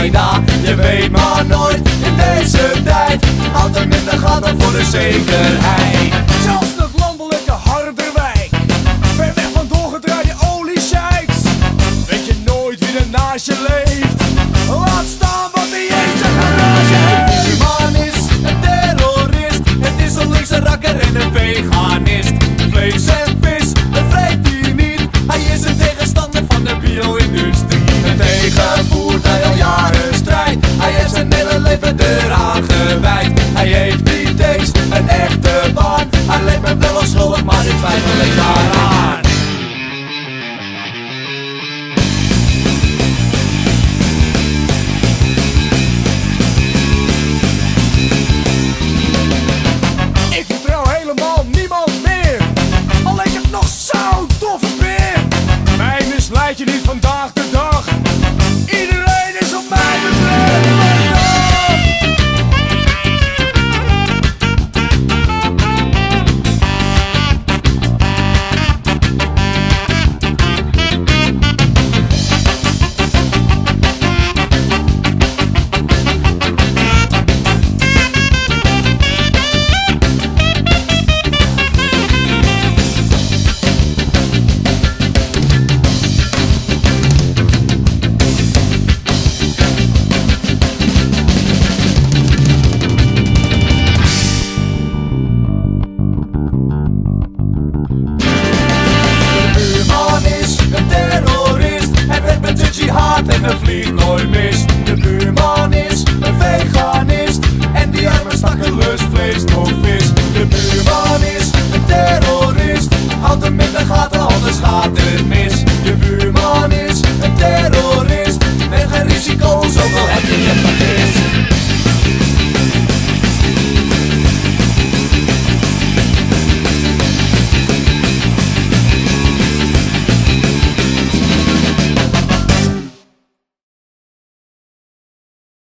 Al-Qaeda. Je weet maar nooit in deze tijd, altijd met de gaten voor de zekerheid. Zelfs het landelijke Harderwijk, ver weg van doorgedraaide oliesheiks. Weet je nooit wie er naast je leeft, laat staan wat die eens een garage heeft. Die man is een terrorist, het is een linkse rakker en een veganist. Vlees en vis, dat vreet hij niet, hij is een tegenstander van de bio-industrie. En tegen voert hij al jaren strijd, hij heeft zijn hele leven eraan gewijd. Hij heeft niet eens een echte baan, hij leeft me wel onschuldig, maar ik twijfel ik daaraan. Ik vertrouw helemaal niemand meer, al leek het nog zo doffe beer. Mij misleid je niet van